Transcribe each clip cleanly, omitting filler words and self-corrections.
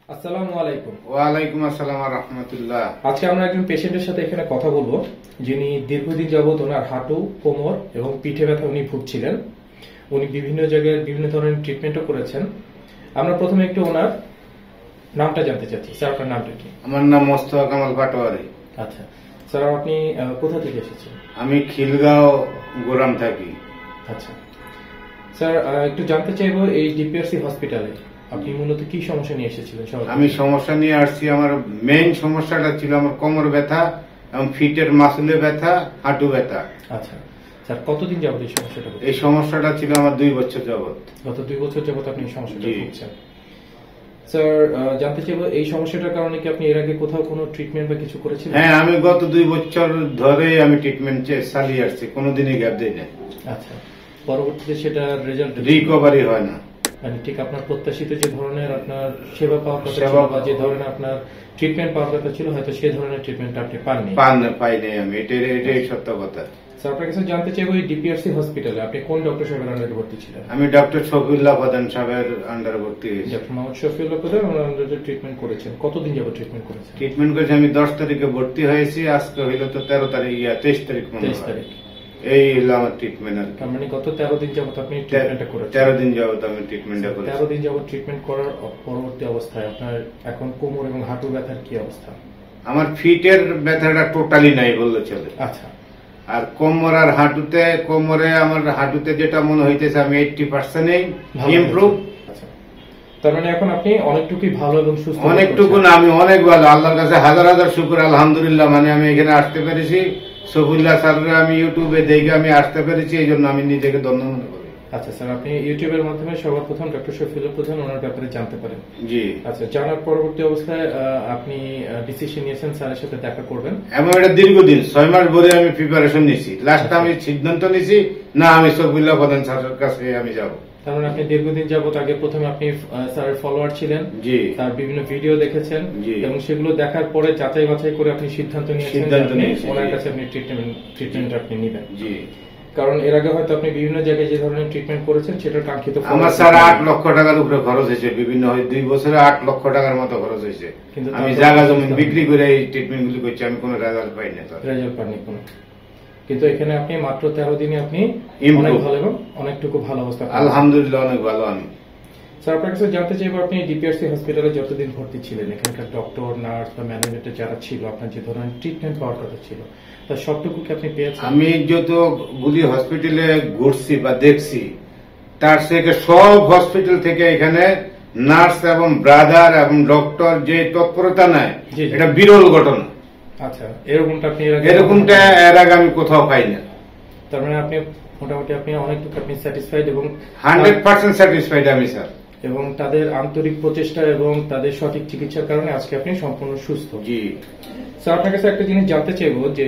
আসসালামু আলাইকুম। ওয়ালাইকুম আসসালাম ওয়া রাহমাতুল্লাহ। আজকে আমরা একজন পেশেন্টের সাথে এখানে কথা বলবো, যিনি দীর্ঘদিন যাবত ওনার হাঁটু, কোমর এবং পিঠে ব্যথা উনি ভুগছিলেন। উনি বিভিন্ন জায়গায় বিভিন্ন ধরনের ট্রিটমেন্টও করেছেন। আমরা প্রথমে একটু ওনার নামটা জানতে চাচ্ছি। স্যার, আপনার নামটা কি? আমার নাম মোস্তফা কামাল পাটোয়ারি। আচ্ছা স্যার, আপনি কোথা থেকে এসেছেন? আমি খিলগাঁও গোরাম থাকি। আচ্ছা স্যার, একটু জানতে চাইবো এই ডিপিআরসি হসপিটালে আপনি মূলত কি সমস্যা নিয়ে এসেছিলেন? আমি সমস্যা নিয়ে আসছি, আমার মেইন সমস্যাটা ছিল আমার কোমর ব্যথা এবং ফিটের মাসুলে ব্যথা, হাঁটু ব্যথা। আচ্ছা স্যার, কতদিন যাবত এই সমস্যাটা হচ্ছে? এই সমস্যাটা ছিল আমার 2 বছর যাবত। গত 2 বছর যাবত আপনি এই সমস্যাটা জি। ভুগছেন। স্যার, জানতে চাইবো এই সমস্যাটার কারণে কি আপনি এর আগে কোথাও কোনো ট্রিটমেন্ট বা কিছু করেছিলেন? হ্যাঁ, আমি গত 2 বছর ধরে আমি ট্রিটমেন্ট চালিয়ে আসছি, কোনোদিনই গ্যাপ দিই না। আচ্ছা, পরবর্তীতে সেটা রেজাল্ট রিকভারি হয় না। মানে ঠিক আপনার প্রত্যাশিত যে ধরনের আপনার সেবা পাওয়ার কথা ছিল সেবা বা যে ধরনের আপনার ট্রিটমেন্ট পাওয়ার কথা ছিল, হয়তো সেই ধরনের ট্রিটমেন্ট আপনি পাননি। পাইনি আমি, এটাই সত্য কথা। স্যার, আপনার কাছে জানতে চাইবো এই ডিপিআরসি হসপিটালে আপনি কোন ডক্টর সাহেবের আন্ডারে ভর্তি ছিলেন? আমি ডক্টর শফিউল্লাহ প্রধান সাহেবের আন্ডারে ভর্তি হয়েছি। ডক্টর মোহাম্মদ শফিউল্লাহ প্রধান ওনার আন্ডারে ট্রিটমেন্ট করেছেন। কতদিন যাবত ট্রিটমেন্ট করেছেন? ট্রিটমেন্ট করেছি আমি 10 তারিখে ভর্তি হয়েছি, আজকে হইল তো 13 তারিখ, 23 তারিখ মনে 23 হয়। তারিখ। এই হলো আমার ট্রিটমেন্ট আর কি। তার মানে গত 13 দিন যাবত আপনি ট্রিটমেন্টটা করেছেন। 13 দিন যাবত আমি ট্রিটমেন্টটা করেছি। 13 দিন যাবত ট্রিটমেন্ট করার পরবর্তী অবস্থায় আপনার এখন কোমর এবং হাঁটু ব্যথার কি অবস্থা? আমার ফিটের ব্যথাটা টোটালি নাই বললে চলে। আচ্ছা, আর কোমর আর আমার হাঁটুতে যেটা মনে হইতেছে আমি 80% ইমপ্রুভ। আচ্ছা, তার মানে এখন আপনি অনেকটুকুই ভালো এবং সুস্থ। অনেকটুকু না, আমি অনেক ভালো, আল্লাহর কাছে হাজার হাজার শুকর আলহামদুলিল্লাহ। মানে আমি এখানে আসতে পেরেছি, সফুল্লাহ স্যাররা আমি ইউটিউবে দেখে আমি আসতে পেরেছি, এই জন্য আমি নিজেকে ধন্য মনে করি। আচ্ছা স্যার, আপনি ইউটিউবের মাধ্যমে সবার প্রথম ডক্টর শফিউল্লাহ প্রধান ওনার ব্যাপারে জানতে পারেন। জি। আচ্ছা, জানার পরবর্তী অবস্থায় আপনি ডিসিশন নিয়েছেন স্যারের সাথে দেখা করবেন। এবং এটা দীর্ঘদিন 6 মাস ধরে আমি প্রিপারেশন নিছি। লাস্ট আমি সিদ্ধান্ত নিছি না, আমি সফিউল্লাহ প্রধান স্যারের কাছে আমি যাব। তার মানে আপনি দীর্ঘদিন যাবত আগে প্রথমে আপনি স্যারের ফলোয়ার ছিলেন, জি, তার বিভিন্ন ভিডিও দেখেছেন, জি, এবং সেগুলো দেখার পরে যাচাই বাছাই করে আপনি সিদ্ধান্ত নিয়েছেন ওনার কাছে আপনি ট্রিটমেন্ট আপনি নেবেন। জি। কারণ এর আগে হয়তো আপনি বিভিন্ন জায়গায় যে ধরনের ট্রিটমেন্ট করেছেন সেটার কাঙ্ক্ষিত ফল আমার স্যার 8 লক্ষ টাকার উপরে খরচ হয়েছে, বিভিন্ন 2 বছরে 8 লক্ষ টাকার মতো খরচ হয়েছে। কিন্তু আমি জায়গা জমি বিক্রি করে এই ট্রিটমেন্ট গুলি করছি, আমি কোনো রেজাল্ট পাই না। রেজাল্ট পাননি কোনো। কিন্তু এখানে আপনি মাত্র 13 দিনে আপনি Improve। অনেক ভালো এবং অনেকটুকু ভালো অবস্থা পেয়েছেন। আলহামদুলিল্লাহ, অনেক ভালো আমি। স্যার, আপনার কাছে জানতে চাইবো আপনি ডিপিআরসি হসপিটালে যতদিন ভর্তি ছিলেন এখানকার ডক্টর, নার্স বা ম্যানেজমেন্টে যারা ছিল আপনার যে ধরনের ট্রিটমেন্ট পাওয়ার কথা ছিল তার সবটুকু কি আপনি পেয়েছেন? আমি যতগুলি হসপিটালে ঘুরছি বা দেখছি, তার থেকে সব হসপিটাল থেকে এখানে নার্স এবং ব্রাদার এবং ডক্টর যে তৎপরতা নেয়, জি, জি। এটা বিরল ঘটনা। আচ্ছা, এরকমটা আপনি এরকমটা এর আগে আমি কোথাও পাই না। তার মানে আপনি মোটামুটি আপনি অনেকটুকু আপনি স্যাটিসফাইড এবং 100% স্যাটিসফাইড আমি স্যার। এবং তাদের আন্তরিক প্রচেষ্টা এবং তাদের সঠিক চিকিৎসার কারণে আজকে আপনি সম্পূর্ণ সুস্থ। জি। স্যার, আপনার কাছে একটা জিনিস জানতে চাইবো যে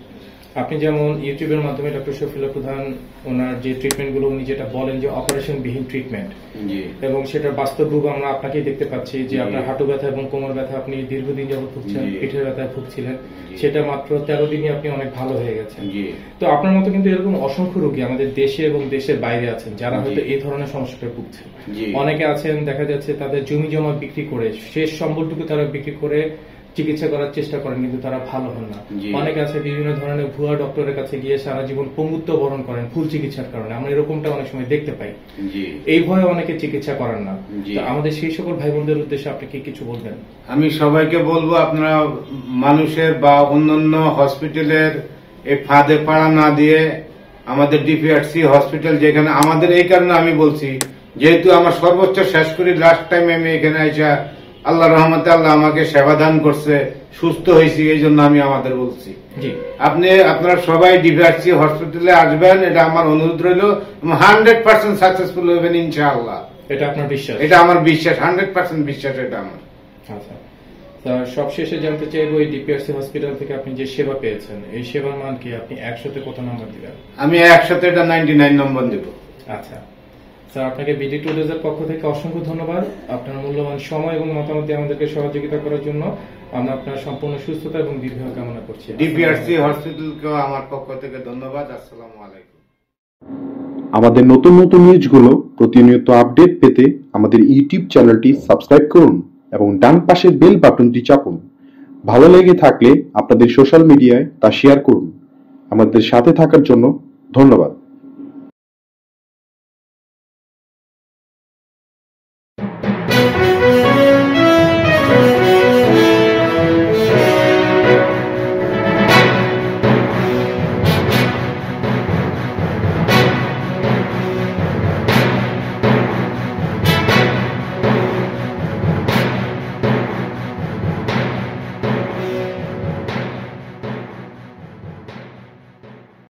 আপনি যেমন ইউটিউবের মাধ্যমে ডক্টর শফিউল্লাহ প্রধান ওনার যে ট্রিটমেন্টগুলো উনি যেটা বলেন যে অপারেশন বিহীন ট্রিটমেন্ট, জি। এবং সেটার বাস্তব রূপ আমরা আপনাকেই দেখতে পাচ্ছি যে জি। আপনার হাঁটু ব্যথা এবং কোমর ব্যথা আপনি দীর্ঘদিন যাবত ভুগছেন, জি। পিঠের ব্যথায় ভুগছিলেন, জি। সেটা মাত্র 13 দিনে আপনি অনেক ভালো হয়ে গেছেন। জি। তো আপনার মতো কিন্তু এরকম অসংখ্য রোগী আমাদের দেশে এবং দেশের বাইরে আছেন যারা জি। হয়তো এই ধরনের সমস্যাটা ভুগছেন। জি। অনেকে আছেন দেখা যাচ্ছে তাদের জমি জমা বিক্রি করে শেষ সম্বলটুকু তারা বিক্রি করে চিকিৎসা করার চেষ্টা করেন কিন্তু তারা ভালো হন না। জি। অনেকে আছে বিভিন্ন ধরনের ভুয়া ডক্টরের কাছে গিয়ে সারা জীবন পঙ্গুত্ব বরণ করেন ভুল চিকিৎসার কারণে। আমরা এরকমটা অনেক সময় দেখতে পাই। জি। এই ভয়ে অনেকে চিকিৎসা করেন না। জি। তো আমাদের সেই সকল ভাই বোনদের উদ্দেশ্যে আপনি কি কিছু বলবেন? আমি সবাইকে বলবো, আপনারা মানুষের বা অন্যান্য হসপিটালের এই ফাঁদে পাড়া না দিয়ে আমাদের ডিপিআরসি হসপিটাল, যেখানে আমাদের এই কারণে আমি বলছি, যেহেতু আমার সর্বোচ্চ শেষ করি, লাস্ট টাইম আমি এখানে আইসা আল্লাহ রহমতে আল্লাহ আমাকে সেবা দান করছে, সুস্থ হয়েছি, এই জন্য আমি আমাদের বলছি। জি। আপনারা সবাই ডিপিআরসি হসপিটালে আসবেন, এটা আমার অনুরোধ রইল। 100% সাকসেসফুল হবেন ইনশাআল্লাহ, এটা আপনার বিশ্বাস? এটা আমার বিশ্বাস, 100% বিশ্বাস এটা আমার। আচ্ছা স্যার, সবশেষে জানতে চাইবো এই ডিপিআরসি হসপিটাল থেকে আপনি যে সেবা পেয়েছেন এই সেবার মান কি আপনি 100-তে কত নাম্বার দিবেন? আমি 100-তে এটা 99 নম্বর দেব। আচ্ছা স্যার, আপনাকে বিডি টুডেজের পক্ষ থেকে অসংখ্য ধন্যবাদ আপনার মূল্যবান সময় এবং মতামত দিয়ে আমাদেরকে সহযোগিতা করার জন্য। আমরা আপনার সম্পূর্ণ সুস্থতা এবং দীর্ঘায়ু কামনা করছি। ডিপিআরসি হসপিটালকে আমার পক্ষ থেকে ধন্যবাদ। আসসালামু আলাইকুম। আমাদের নতুন নতুন নিউজগুলো প্রতিনিয়ত আপডেট পেতে আমাদের ইউটিউব চ্যানেলটি সাবস্ক্রাইব করুন। এবং ডান পাশের বেল বাটনটি চাপুন। ভালো লেগে থাকলে আপনাদের সোশ্যাল মিডিয়ায় তা শেয়ার করুন। আমাদের সাথে থাকার জন্য ধন্যবাদ।